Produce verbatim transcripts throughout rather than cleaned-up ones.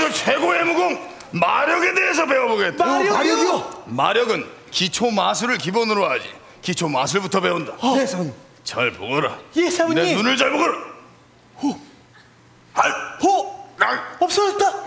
중에서 최고의 무공 마력에 대해서 배워보겠다. 마력이요? 마력이요? 마력은 기초 마술을 기본으로 하지. 기초 마술부터 배운다. 어. 네, 사모님. 잘 보거라. 예, 사모님. 내 눈을 잘 보거라. 호. 할. 호. 날. 없어졌다. 호.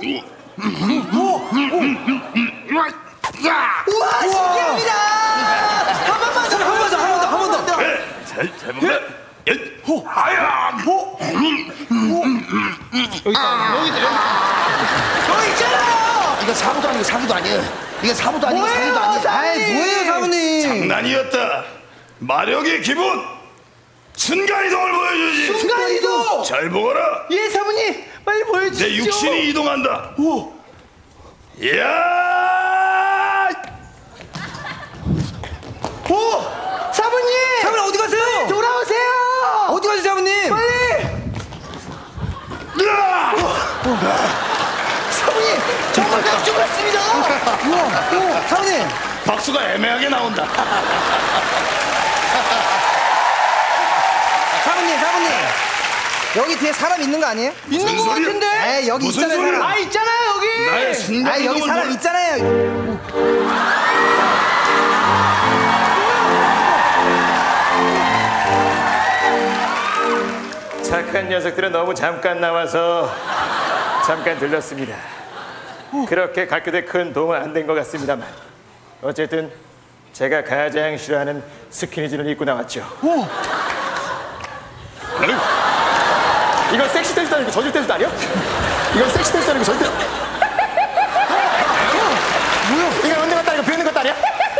야. 우와, 신기합니다. 한 번만 더, 한 번 더, 한 번 더, 한 번 더. 네, 잘, 잘 보거라. 예. 호. 하야. 호. 호. 여기 있다. 여기 있다. 여기 있잖아요. 이거 사부도 아니고 사기도 아니에요. 이거 사부도 아니고 뭐예요, 사기도 아니에요. 사부님? 아이, 뭐예요, 사부님? 장난이었다. 마력의 기본 순간이동을 보여주지. 순간이동. 잘 보거라. 예, 사부님. 빨리 보여주시죠. 내 육신이 이동한다. 오. 야! 오! 사부님! 사부님 어디 가세요? 빨리 돌아오세요! 어디 가세요, 사부님? 빨리! 으아! 사부님! 정말 깜짝 놀랐습니다! 우와, 우와, 사부님! 박수가 애매하게 나온다. 사부님, 사부님! 여기 뒤에 사람 있는 거 아니에요? 있는 거 소리야? 같은데? 에이, 여기 무슨 있잖아요, 소리야? 사람. 아, 있잖아요, 여기! 나의 아, 여기 순간이동을 사람 몰라. 있잖아요. 착한 녀석들은 너무 잠깐 나와서 잠깐 들렸습니다. 그렇게 갈급에 큰 도움은 안 된 것 같습니다만 어쨌든 제가 가장 싫어하는 스키니진을 입고 나왔죠. 아유, 이건 섹시 댄스도 아니고 저질 댄스도 아니야? 이건 섹시 댄스도 아니고 저질 댄스. 뭐야? 이건 언제 갔다 이거 비웃는 것도 아니야?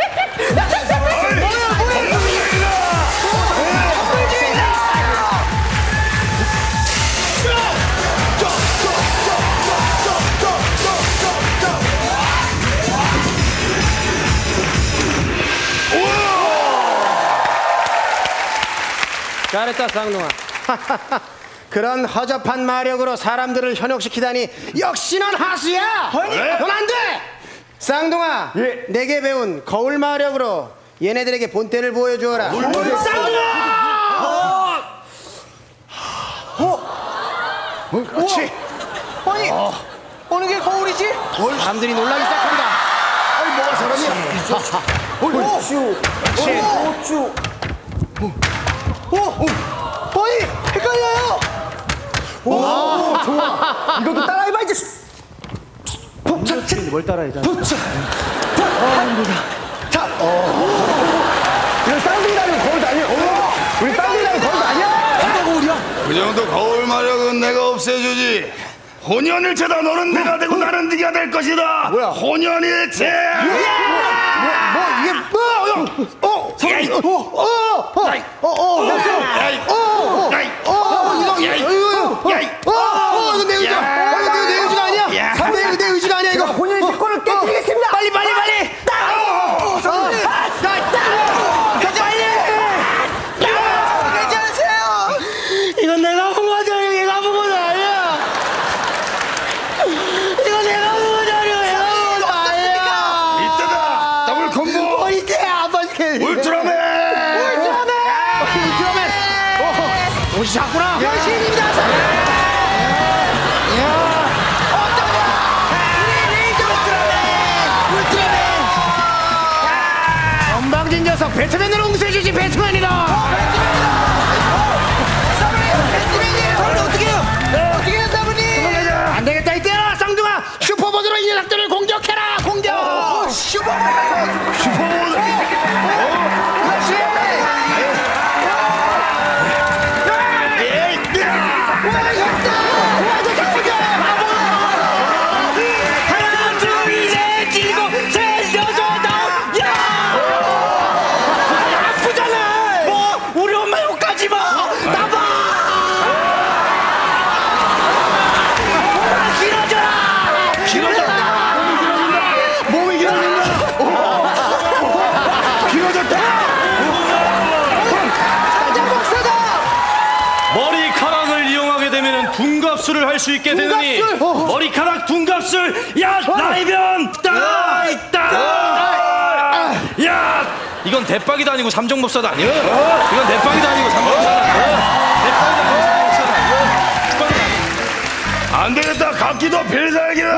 잘했다, 쌍둥아. 그런 허접한 마력으로 사람들을 현혹시키다니 역시 넌 하수야! 네? 넌 안 돼! 쌍둥아, 예. 내게 배운 거울 마력으로 얘네들에게 본때를 보여주어라. 쌍둥아! 어? 그렇지. 아니, 어느 게 거울이지? 사람들이 놀라기 시작한다. 아니 뭐가 사람이야? 옳쭈. 옳쭈. 오! 아니, 헷갈려요! 이것도 따라해봐, 이제. 뭘 따라해, 자. 자, 이거 쌍둥이라는 거울도 아니야. 우리 쌍둥이라는 거울도 아니야. 뭐가 거울이야? 그 정도 거울 마력은 내가 없애주지. 혼연일체다. 너는 내가 되고 나는 네가 될 것이다. 뭐야? 혼연일체. 뭐, 뭐, 이게, 뭐, 어, 어, 야이. 어, 어, 어, 어, 야이. 어, 어, 야이. 어, 어, 야이. 어, 이거, 야이. 이거, 이거, 야이. 어, 어, 이거 내 의지가, 어, 이거 내 의지가 아니야. 야. 내, 내 의지가 아니야, 이거. 혼연의 식권을 깨뜨리겠습니다. 빨리, 빨리, 빨리. 어, 선생님. 괜찮으세요? 이건 내가 본 거죠, 얘가 본 건 아니야. 이거 내가 본 거잖아, 얘가 본 건 아니야. 이때다. 더블 콤보. 어, 이때 아빠 이렇게. 울트라맨. 울트라맨. 울트라맨. 어, 오시셨구나. 여신입니다, 사부님! 건방진 녀석, 배트맨으로 웅세주지, 배트맨이다. 사부님! 배트맨이에요! 사부님 어떻게 해요? 어떻게 해요, 사부님? 안 되겠다, 이때야, 쌍둥아. 슈퍼보드로 이 녀석들을 공격해라, 공격. 슈퍼맨! 슈퍼보드. 그렇지! 하나, 둘, 셋, 일곱, 셋, 여섯, 아홉, 야! 아프잖아. 뭐? 우리 엄마 욕하지 마. 나봐. 길어져라. 길어져라. 몸이 길어진다. 길어졌다. 머리카락을 이용하게 되면 둔갑술을 할 수 있게 되느니 둔갑술? 어. 머리카락 둔갑술. 야 나이변 따 있다. 야 이건 대박이도 아니고 삼정법사도 아니야. 이건 대박이도 아니고 삼정법사도 아니야. 대박이도 아니고 삼정법사도 아니야. 안 되겠다. 각기도 필살기다.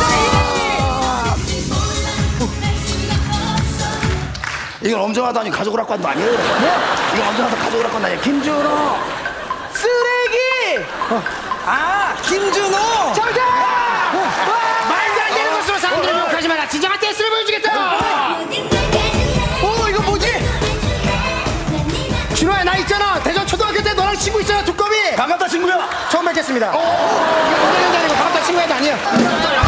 이건 엄정하다니 가져오라고 한 거 아니에요? 뭐? 이건 엄정하다 가져오라고 한 거 아니에요? 김준호. 쓰레기. 아, 김준호. 정답! 말도 안 되는 것으로 사람들을 욕하지 마라. 진정한 댄스를 보여주겠다. 어, 이거 뭐지? 준호야, 나 있잖아. 대전 초등학교 때 너랑 친구 있잖아, 두꺼비. 반갑다 친구야. 처음 뵙겠습니다. 어, 이거 오늘 아니고 반갑다 친구야도 아니야.